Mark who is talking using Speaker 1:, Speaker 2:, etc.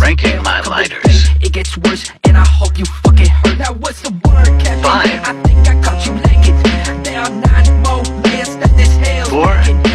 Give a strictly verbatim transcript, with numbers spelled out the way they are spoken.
Speaker 1: cranking my lighters.
Speaker 2: It gets worse, and I hope you fucking hurt. Now what's the word, Captain?
Speaker 1: Five.
Speaker 2: I think I caught you lacking. There are nine more years that this hell's
Speaker 1: Four.
Speaker 2: making.